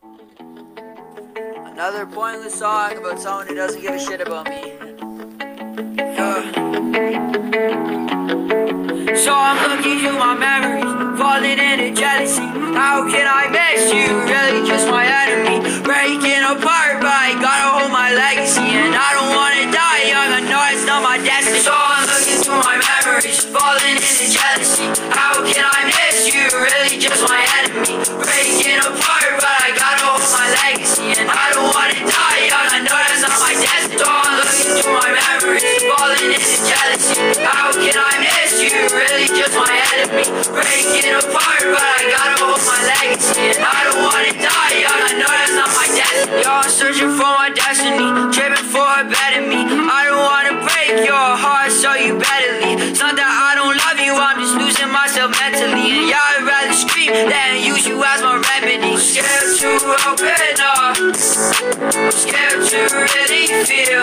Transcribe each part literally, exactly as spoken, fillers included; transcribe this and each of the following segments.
Another pointless song about someone who doesn't give a shit about me. Yeah. So I'm looking through my memories, falling into jealousy. How can I miss you? Really just my enemy. Breaking apart, but I gotta hold my legacy. And I don't wanna die young, I know it's not my destiny. So I'm looking through my memories, falling into jealousy. How can I miss you? Really just my enemy. Breaking apart, but I gotta hold my legacy. And I don't wanna die young, I know that's not my destiny. So I'm looking through my memories, falling into jealousy. How can I miss you? Really just my enemy. Breaking apart, but I gotta hold my legacy. And I don't wanna die young, I know that's not my destiny. Yo, I'm searching for my destiny, tripping for a better me. I don't wanna break your heart, so you better leave. It's not that I don't love you, I'm just losing myself mentally. And yeah, I'd rather scream than use you as my remedy. I'm scared to open up, I'm scared to really feel,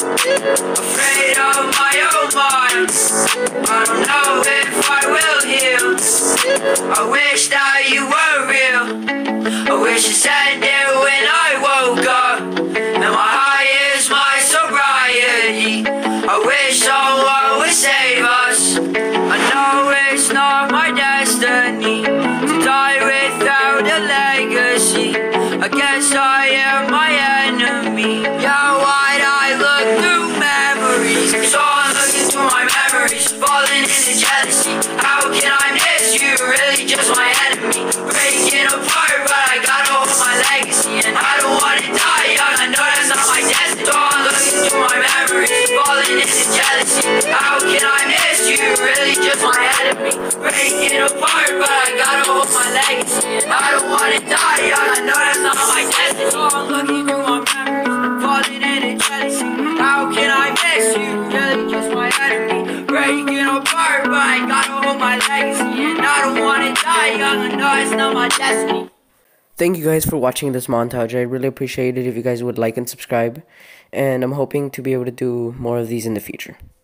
afraid of my own mind. I don't know if I will heal. I wish that you were real. I wish you said it when I woke up. And my high is my sobriety. I wish someone would save us. I know it's not my destiny to die without a legacy. I guess I am my enemy. Yeah, why'd I look through memories? So I'm looking through my memories, falling into jealousy. How can I miss you? Really just my enemy. Breaking apart, but I gotta hold my legacy. And I don't wanna die young, I know that's not my destiny. So I'm looking through my memories, falling into jealousy. How can I miss you? Really just my enemy. Breaking apart, but I gotta hold my legacy. And I don't wanna die young, I know that's not my destiny. So I'm looking through my memories, falling into jealousy. How can I miss you? Really just my enemy. Breaking apart, but I gotta hold my legacy. And I don't wanna die young, I know it's not my destiny. Thank you guys for watching this montage. I really appreciate it if you guys would like and subscribe. And I'm hoping to be able to do more of these in the future.